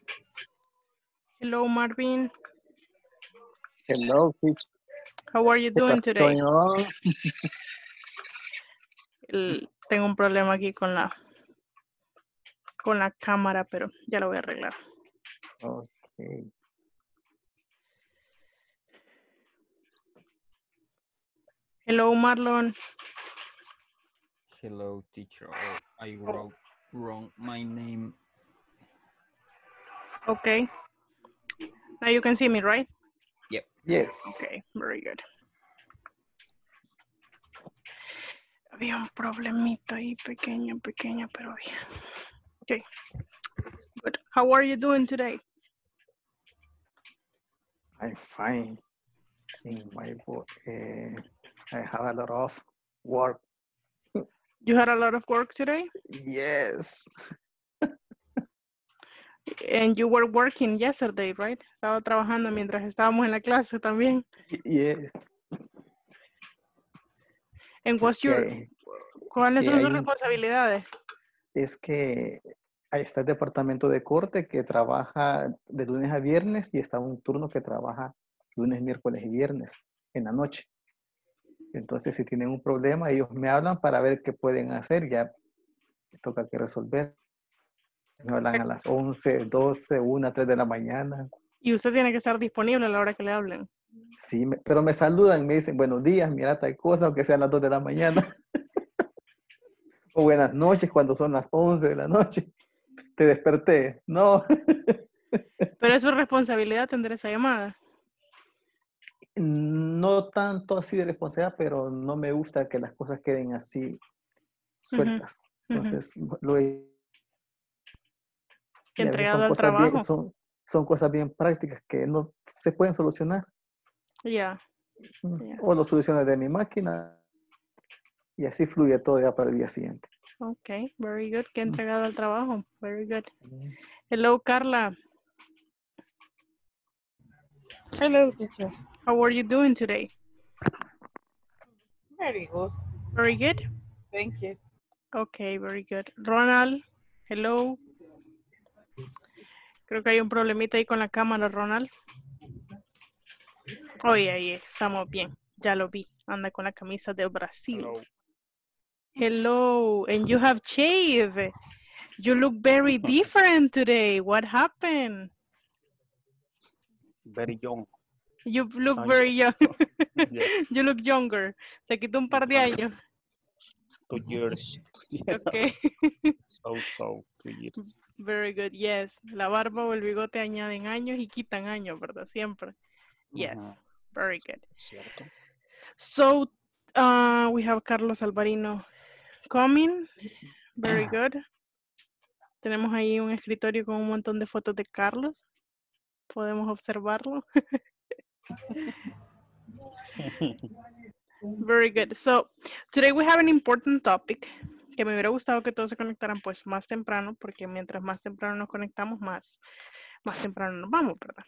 Hello, Marvin. Hello, teacher. How are you doing What's today? going on? Tengo un problema aquí con la cámara, pero ya lo voy a arreglar. Okay. Hello, Marlon. Hello, teacher. Oh, I wrote wrong my name. Okay. Now you can see me, right? Yep. Yes. Okay, very good. Había un problemita ahí pequeño, pero bien. Okay. Good. How are you doing today? I'm fine. In my book, I have a lot of work. You had a lot of work today? Yes. And you were working yesterday, right? Estaba trabajando mientras estábamos en la clase también. Yes. And ¿cuáles son sus responsabilidades? Es que ahí está el departamento de corte que trabaja de lunes a viernes y está un turno que trabaja lunes, miércoles y viernes en la noche. Entonces, si tienen un problema, ellos me hablan para ver qué pueden hacer. Ya toca que resolver. Me hablan a las 11, 12, 1, 3 de la mañana. Y usted tiene que estar disponible a la hora que le hablen. Sí, pero me saludan, me dicen buenos días, mira tal cosa, aunque sean las 2 de la mañana. O buenas noches cuando son las 11 de la noche. Te desperté. No. Pero es su responsabilidad atender esa llamada. No tanto así de responsabilidad, pero no me gusta que las cosas queden así sueltas. Entonces, lo he... Y a veces Entregado al trabajo. son cosas bien prácticas que no se pueden solucionar. Ya. O lo soluciono de mi máquina y así fluye todo ya para el día siguiente. Okay, very good. Que entregado al trabajo. Very good. Hello, Carla. Hello, teacher. How are you doing today? Very good. Very good. Thank you. Okay, very good. Ronald, hello. Creo que hay un problemita ahí con la cámara, Ronald. Oye, ahí estamos bien. Ya lo vi. Anda con la camisa de Brasil. Hello. And you have shaved. You look very different today. What happened? Very young. You look very young. Yes. You look younger. Se quitó un par de años. 2 years. Okay. So, 2 years. Very good, yes. La barba o el bigote añaden años y quitan años, ¿verdad? Siempre. Yes, very good. Cierto. So, we have Carlos Alvarino coming. Very good. Tenemos ahí un escritorio con un montón de fotos de Carlos. Podemos observarlo. Very good. So, today we have an important topic que me hubiera gustado que todos se conectaran pues más temprano, porque mientras más temprano nos conectamos, más temprano nos vamos, ¿verdad?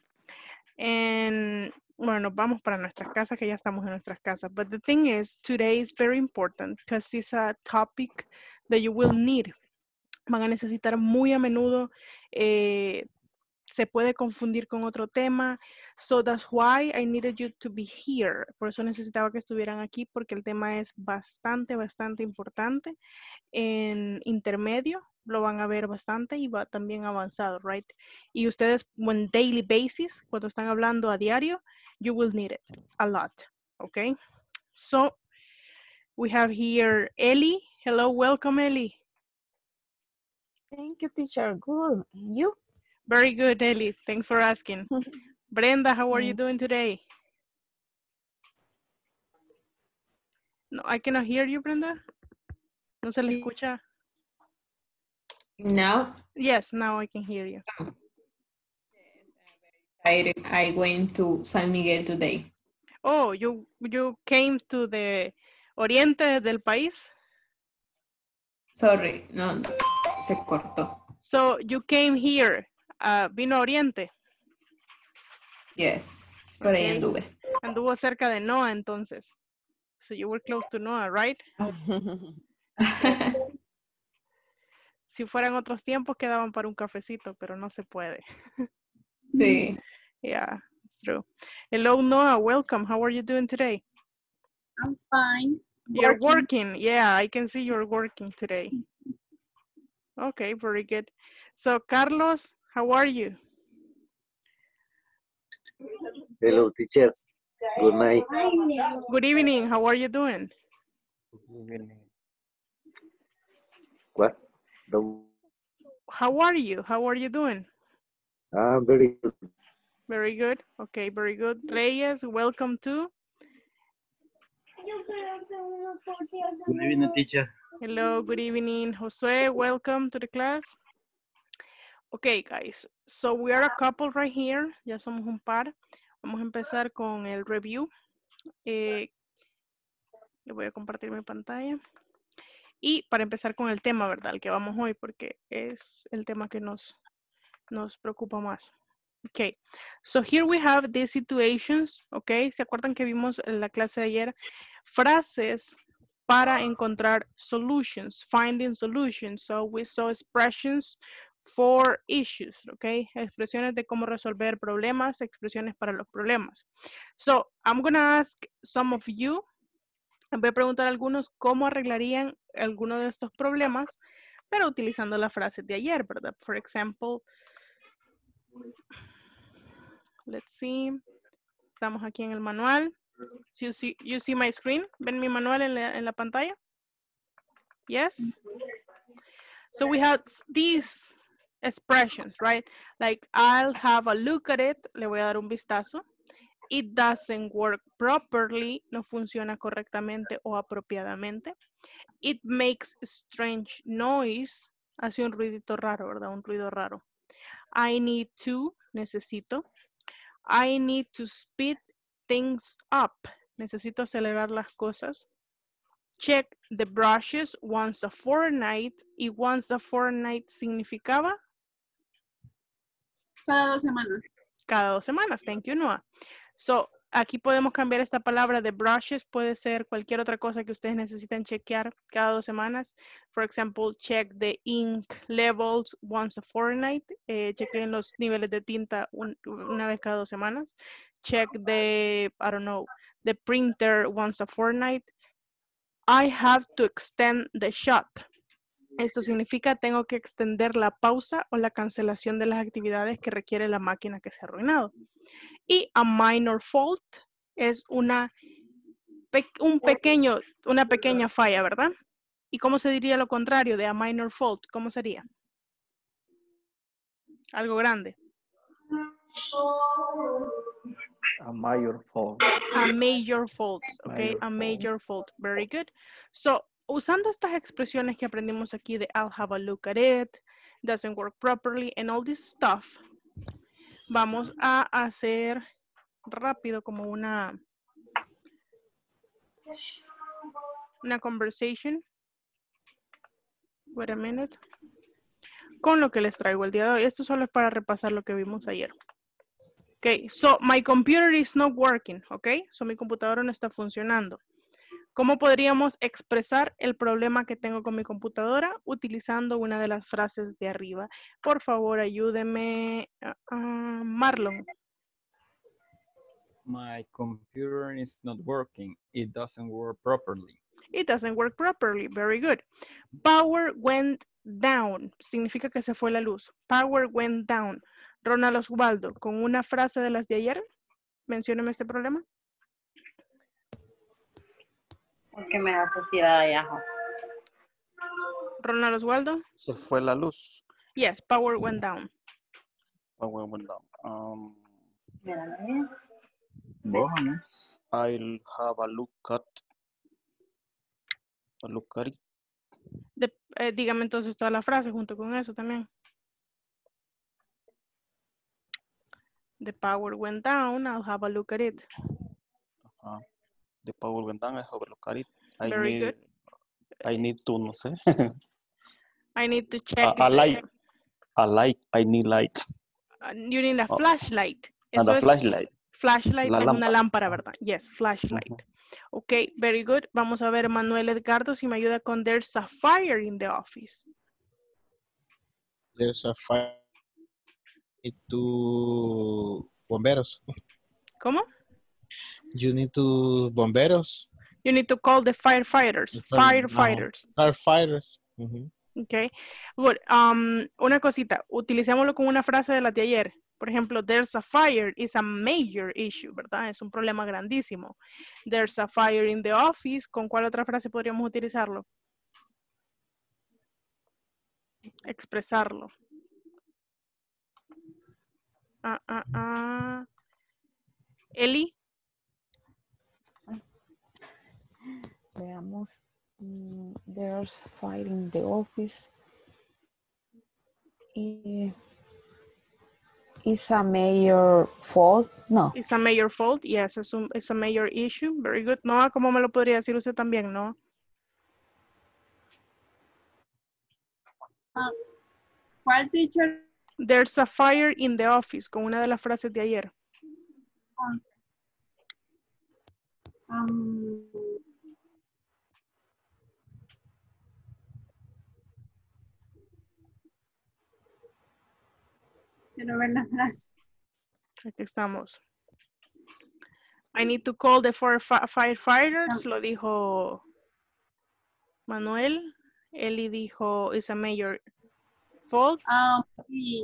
Bueno, nos vamos para nuestras casas, que ya estamos en nuestras casas. But the thing is, today is very important because it's a topic that you will need. Van a necesitar muy a menudo. Se puede confundir con otro tema. So that's why I needed you to be here. Por eso necesitaba que estuvieran aquí, porque el tema es bastante importante. En intermedio lo van a ver bastante y va también avanzado, right? Y ustedes, on daily basis, cuando están hablando a diario, you will need it a lot, okay? So, we have here Ellie. Hello, welcome, Ellie. Thank you, teacher. Good. And you? Very good, Ellie. Thanks for asking. Brenda, how are you doing today? No, I cannot hear you, Brenda. No se le escucha. Now? Yes, now I can hear you. I went to San Miguel today. Oh, you came to the oriente del país? Sorry, no, se cortó. So you came here, vino a Oriente. Yes, por ahí anduve. Anduvo cerca de Noah entonces. So you were close to Noah, right? Si fueran otros tiempos, quedaban para un cafecito, pero no se puede. Sí. Yeah, it's true. Hello, Noah. Welcome. How are you doing today? I'm fine. You're working. Yeah, I can see you're working today. Okay, very good. So, Carlos, how are you? Hello, teacher. Good night. Good evening. How are you doing? What's the How are you? How are you doing? very good. Very good. Okay, very good. Reyes, welcome to. Good evening, teacher. Hello, good evening. Josue, welcome to the class. Okay, guys. So we are a couple right here. Ya somos un par. Vamos a empezar con el review. Le voy a compartir mi pantalla. Y para empezar con el tema, ¿verdad? El que vamos hoy, porque es el tema que nos preocupa más. Okay, so here we have these situations, okay? ¿Se acuerdan que vimos en la clase de ayer? Frases para encontrar solutions, finding solutions. So we saw expressions for issues, okay? Expresiones de cómo resolver problemas, expresiones para los problemas. So I'm gonna ask some of you, voy a preguntar a algunos cómo arreglarían alguno de estos problemas, pero utilizando las frases de ayer, ¿verdad? For example, let's see. Estamos aquí en el manual. You see my screen? ¿Ven mi manual en la pantalla? Yes? So we have these expressions, right? Like, I'll have a look at it. Le voy a dar un vistazo. It doesn't work properly. No funciona correctamente o apropiadamente. It makes strange noise. Hace un ruidito raro, ¿verdad? Un ruido raro. I need to. Necesito. I need to speed things up. Necesito acelerar las cosas. Check the brushes once a fortnight. Y once a fortnight significaba? Cada 2 semanas. Cada 2 semanas. Thank you, Noah. So, aquí podemos cambiar esta palabra de brushes. Puede ser cualquier otra cosa que ustedes necesiten chequear cada 2 semanas. For example, check the ink levels once a fortnight. Chequen los niveles de tinta una vez cada 2 semanas. Check the, I don't know, the printer once a fortnight. I have to extend the shot. Esto significa tengo que extender la pausa o la cancelación de las actividades que requiere la máquina que se ha arruinado. Y a minor fault es una pequeña falla, ¿verdad? ¿Y cómo se diría lo contrario de a minor fault? ¿Cómo sería? Algo grande. A major fault. A major fault, okay? Major A major fault. Very good. So, usando estas expresiones que aprendimos aquí de I'll have a look at it, doesn't work properly, and all this stuff, vamos a hacer rápido como una conversation. Wait a minute. Con lo que les traigo el día de hoy. Esto solo es para repasar lo que vimos ayer. Okay, so my computer is not working, okay? So mi computadora no está funcionando. ¿Cómo podríamos expresar el problema que tengo con mi computadora? Utilizando una de las frases de arriba. Por favor, ayúdeme, Marlon. My computer is not working. It doesn't work properly. It doesn't work properly. Very good. Power went down. Significa que se fue la luz. Power went down. Ronald Osvaldo, con una frase de las de ayer, mencióneme este problema. Porque me da tirada de ajo. Ronald Osvaldo. Se fue la luz. Yes, power went down. Power went down. Mira, ¿no? ¿Vos, no? I'll have a look at it. Dígame entonces toda la frase junto con eso también. The power went down. I'll have a look at it. The power went down. I'll have a look at it. Very good. I need to, no sé. I need to check. A light. I need light. You need a flashlight. And a flashlight. Flashlight La es una lámpara. lámpara, ¿verdad? Yes, flashlight. Ok, very good. Vamos a ver, Manuel Edgardo, si me ayuda con there's a fire in the office. There's a fire to bomberos. ¿Cómo? You need to bomberos. You need to call the firefighters. Firefighters. Firefighters. Mhm. Okay. Good. Una cosita. Utilicémoslo con una frase de la de ayer. Por ejemplo, there's a fire is a major issue, ¿verdad? Es un problema grandísimo. There's a fire in the office. ¿Con cuál otra frase podríamos utilizarlo? Expresarlo. Eli. Veamos. There's fire in the office. Is a major fault? No. It's a major fault. Yes, it's a major issue. Very good. No, ¿cómo me lo podría decir usted también, no? ¿Cuál, teacher? There's a fire in the office, con una de las frases de ayer. Quiero ver la frase. Aquí estamos. I need to call the firefighters, lo dijo Manuel. Eli dijo, it's a major fault. Sí.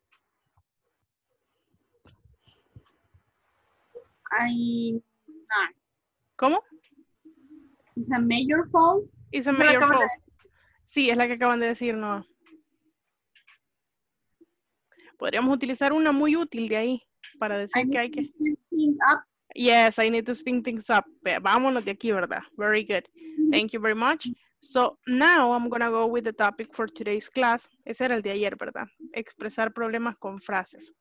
¿Cómo? It's a major fault. It's a major fault. Sí, es la que acaban de decir, no. Podríamos utilizar una muy útil de ahí para decir que hay que... Yes, I need to speed things up. Vámonos de aquí, ¿verdad? Very good. Thank you very much. So now I'm going to go with the topic for today's class. Ese era el de ayer, ¿verdad? Expresar problemas con frases.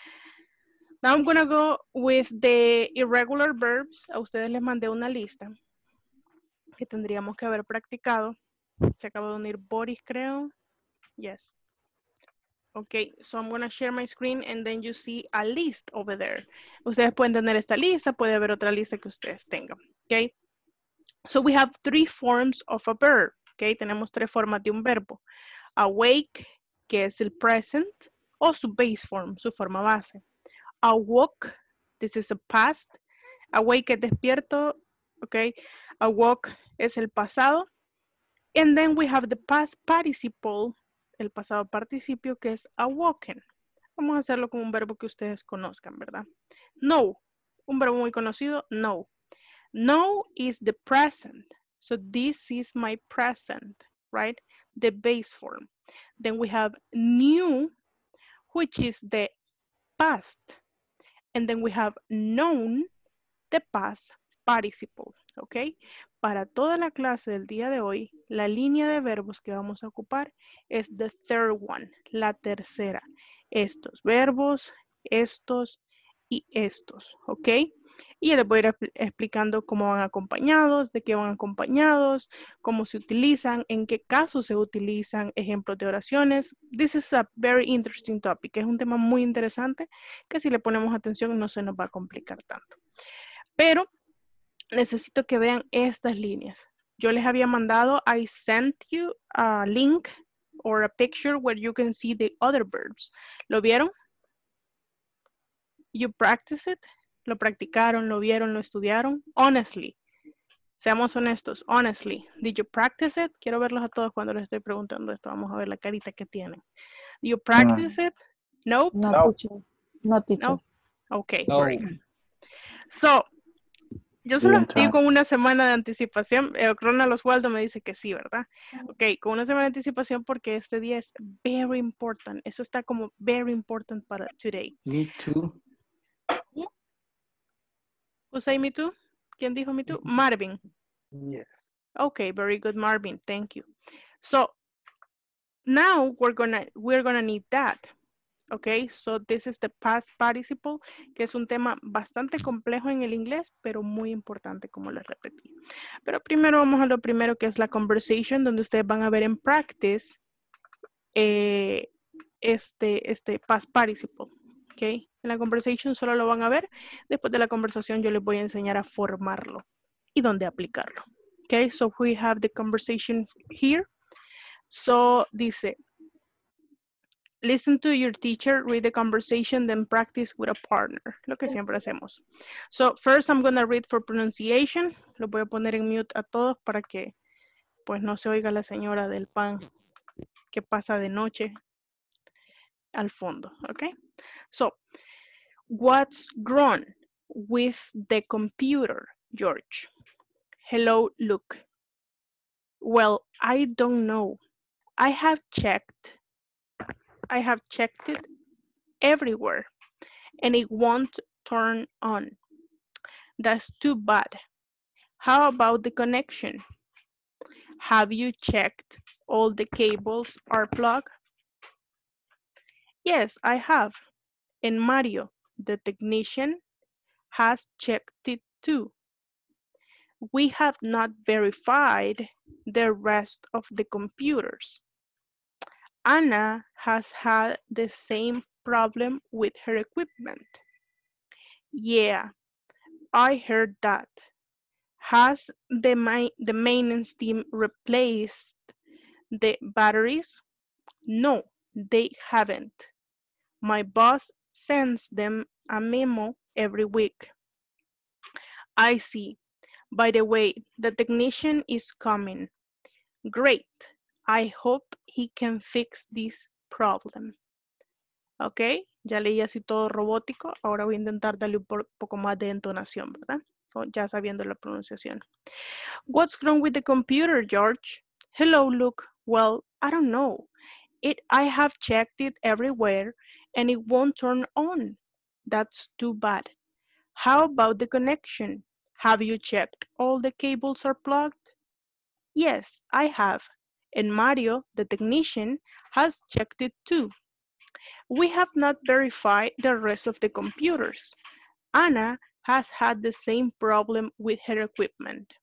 Now I'm going to go with the irregular verbs. A ustedes les mandé una lista que tendríamos que haber practicado. Se acaba de unir Boris, creo. Yes. Okay, so I'm going to share my screen and then you see a list over there. Ustedes pueden tener esta lista, puede haber otra lista que ustedes tengan. Okay, so we have 3 forms of a verb. Okay, tenemos 3 formas de un verbo. Awake, que es el present, o su base form, su forma base. Awoke, this is a past. Awake es despierto, okay. Awoke es el pasado. And then we have the past participle, el pasado participio, que es awoken. Vamos a hacerlo con un verbo que ustedes conozcan, ¿verdad? Know, un verbo muy conocido, know. Know is the present. So this is my present, right? The base form. Then we have knew, which is the past. And then we have known, the past participle, ¿ok? Para toda la clase del día de hoy, la línea de verbos que vamos a ocupar es the third one, la tercera. Estos verbos, estos y estos, ¿ok? Y les voy a ir explicando cómo van acompañados, de qué van acompañados, cómo se utilizan, en qué casos se utilizan, ejemplos de oraciones. This is a very interesting topic. Es un tema muy interesante que si le ponemos atención no se nos va a complicar tanto. Pero necesito que vean estas líneas. Yo les había mandado, I sent you a link or a picture where you can see the other verbs. ¿Lo vieron? You practice it? ¿Lo practicaron? ¿Lo vieron? ¿Lo estudiaron? Honestly. Seamos honestos. Honestly. Did you practice it? Quiero verlos a todos cuando les estoy preguntando esto. Vamos a ver la carita que tienen. Do you practice it? Nope. No, teacher. No, teacher. No. Okay. No. Very good. So, yo solo estoy con una semana de anticipación. Ronald Oswaldo me dice que sí, ¿verdad? Ok, con una semana de anticipación porque este día es very important. Eso está como very important para today. Me too. Who say me too? ¿Quién dijo me too? Marvin. Yes. Okay, very good, Marvin. Thank you. So now we're gonna need that. Okay, so this is the past participle, que es un tema bastante complejo en el inglés, pero muy importante, como les repetí. Pero primero vamos a lo primero, que es la conversation, donde ustedes van a ver en practice este past participle. Okay, en la conversation solo lo van a ver. Después de la conversación yo les voy a enseñar a formarlo y dónde aplicarlo. Okay, so we have the conversation here. So dice, Listen to your teacher, read the conversation, then practice with a partner. Lo que siempre hacemos. So first I'm going to read for pronunciation. Lo voy a poner en mute a todos para que pues no se oiga la señora del pan que pasa de noche al fondo. Okay? So, what's wrong with the computer, George? Hello, Luke. Well, I don't know. I have checked it everywhere and it won't turn on. That's too bad. How about the connection? Have you checked all the cables are plugged? Yes, I have. And Mario, the technician, has checked it too. We have not verified the rest of the computers. Anna has had the same problem with her equipment. Yeah, I heard that. Has the maintenance team replaced the batteries? No, they haven't. My boss sends them a memo every week. I see. By the way, the technician is coming. Great. I hope he can fix this problem. Ok, ya leí así todo robótico. Ahora voy a intentar darle un poco más de entonación, ¿verdad? Ya sabiendo la pronunciación. What's wrong with the computer, George? Hello, Luke. Well, I don't know. I have checked it everywhere and it won't turn on. That's too bad. How about the connection? Have you checked all the cables are plugged? Yes, I have. And Mario, the technician, has checked it too. We have not verified the rest of the computers. Anna has had the same problem with her equipment.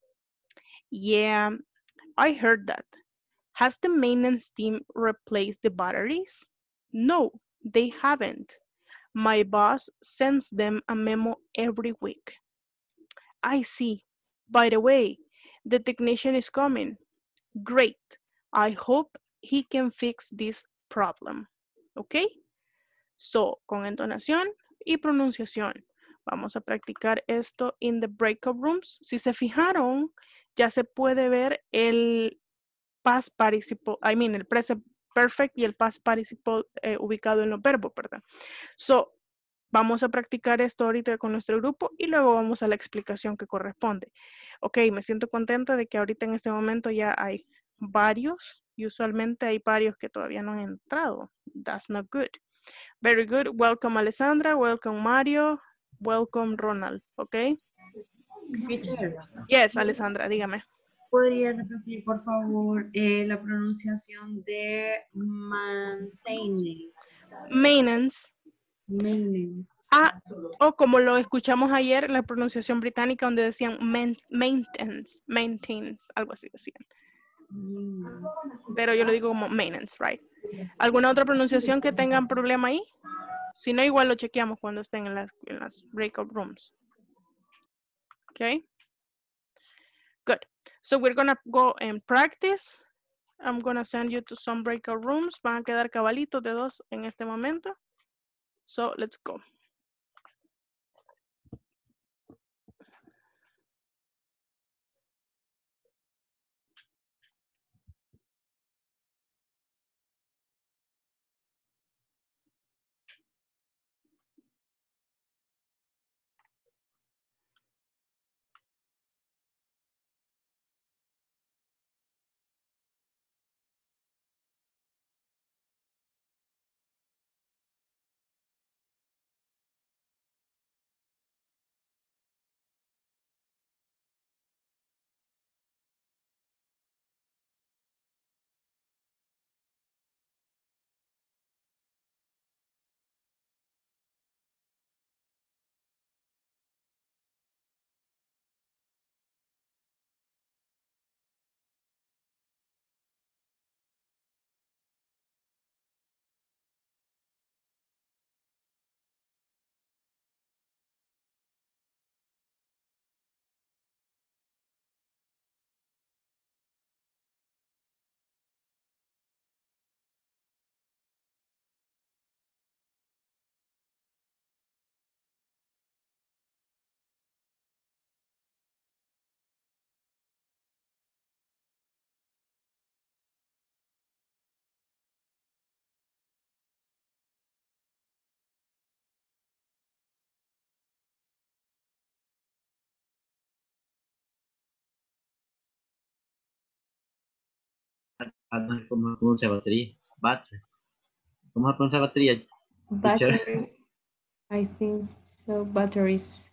Yeah, I heard that. Has the maintenance team replaced the batteries? No, they haven't. My boss sends them a memo every week. I see. By the way, the technician is coming. Great. I hope he can fix this problem. ¿Ok? So, con entonación y pronunciación. Vamos a practicar esto in the breakout rooms. Si se fijaron, ya se puede ver el past participle, el present perfect y el past participle ubicado en los verbos, ¿verdad? So, vamos a practicar esto ahorita con nuestro grupo y luego vamos a la explicación que corresponde. Ok, me siento contenta de que ahorita en este momento ya hay varios y usualmente hay varios que todavía no han entrado. That's not good. Very good. Welcome, Alessandra. Welcome, Mario. Welcome, Ronald. Ok. Teacher, Yes, Alessandra, dígame. ¿podría repetir, por favor, la pronunciación de maintenance? Maintenance. Maintenance. Ah, o como lo escuchamos ayer, la pronunciación británica donde decían maintenance, algo así decían. Pero yo lo digo como maintenance, right? ¿Alguna otra pronunciación que tengan problema ahí? Si no, igual lo chequeamos cuando estén en las breakout rooms. Okay? Good. So we're gonna go and practice. I'm gonna send you to some breakout rooms. Van a quedar cabalitos de 2 en este momento. So let's go. no sé cómo se pronuncia batería. Battery. ¿Cómo se pronuncia batería? Teacher. Batteries. I think so. Batteries.